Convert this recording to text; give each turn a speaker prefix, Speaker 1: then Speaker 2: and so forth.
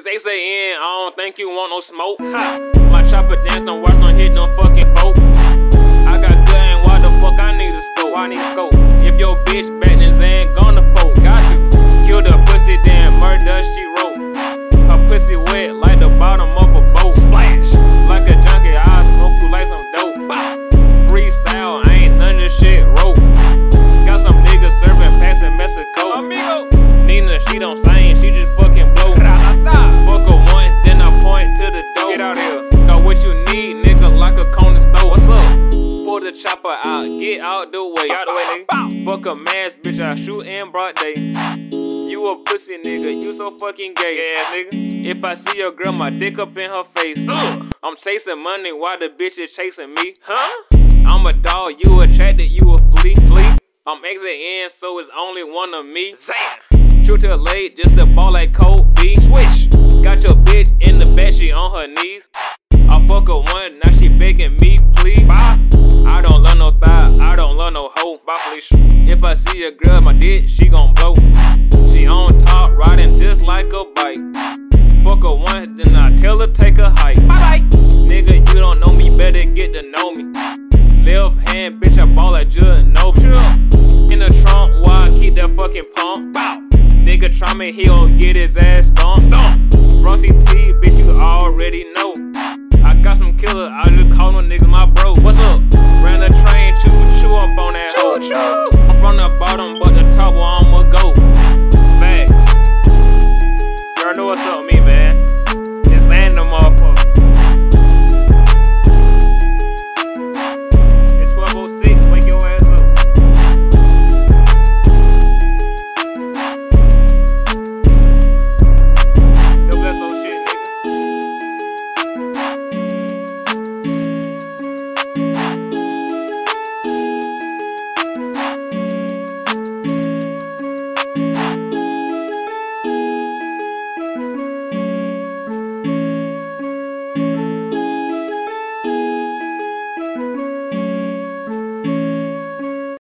Speaker 1: This ASAN, I don't think you want no smoke. Ha. My chopper dance, don't watch, don't hit no fucking folks. I got good aim, why the fuck I need a scope? Why I need a scope? If your bitch back, then Zan gonna poke. Got to kill the pussy, then murder, she wrote. Her pussy wet like the bottom of a boat. Splash, like a junkie, I'll smoke you like some dope. Bow. Freestyle, I ain't none of this shit rope. Got some niggas serving packs in Mexico. Amigo. Nina, she don't sing, she just fucking blow. Fuck her once, then I point to the door. Get out here, got what you need, nigga, like a cone stove. What's up? Pull the chopper out, get out the way. Out the way, nigga. Fuck a mask, bitch, I shoot in broad day. You a pussy nigga, you so fucking gay ass nigga. If I see your girl, my dick up in her face. I'm chasing money while the bitch is chasing me. Huh? I'm a dog, you attracted, you a flea. I'm ASAN, so it's only one of me. Zan. Shoot her late, just a ball like Kobe. Switch. Got your bitch in the back, she on her knees. I fuck her one, now she begging me, please. Bye. I don't love no thigh, I don't love no hoe. Bye, Felicia. If I see a girl, my dick, she gon' blow. She on top, riding just like a bike. Fuck her once, then I tell her take a hike. Bye-bye. Nigga, you don't know me, better get to know me. Left hand, bitch, I ball like Ginobili. In the trunk, while I keep that fucking pump. Bow. Nigga try me, he gon' get his ass